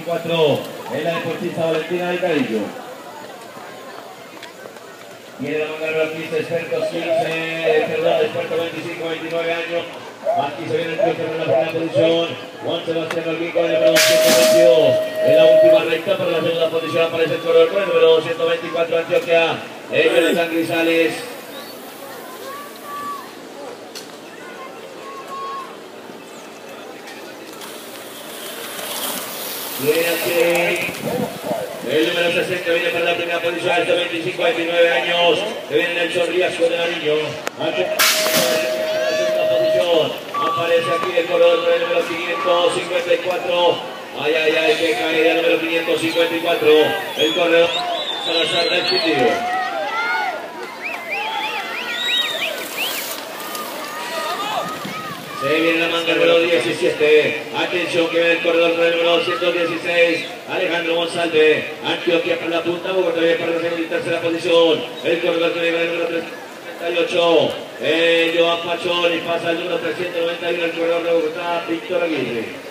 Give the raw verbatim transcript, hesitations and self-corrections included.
veinticuatro en la deportista Valentina Delgadillo. Tiene la manga número quince, expertos quince, perdón, experto veinticinco, veintinueve años. Aquí se viene el tercero en la primera posición. Juan Sebastián Holguín con el número doscientos veintidós. En la última recta para la segunda posición aparece el corredor con el número doscientos veinticuatro Antioquia. Jonathan Grisales. Viene aquí el número sesenta, viene para la primera posición, este veinticinco, veintinueve años, que viene Nelson Riasco de Nariño. Aparece aquí el corredor con el número quinientos cincuenta y cuatro. Ay, ay, ay, que cae el número quinientos cincuenta y cuatro. El corredor Salazar del Chitillo. Se viene la manga número diecisiete. Atención que viene el corredor con el número doscientos dieciséis. Alejandro González. Antioquia para la punta, Bogotá para la segunda y tercera posición. El corredor que viene con el número trescientos noventa y ocho. Eh, Joan Pachón y pasa el número trescientos noventa y uno. El corredor de Bogotá, Víctor Aguirre.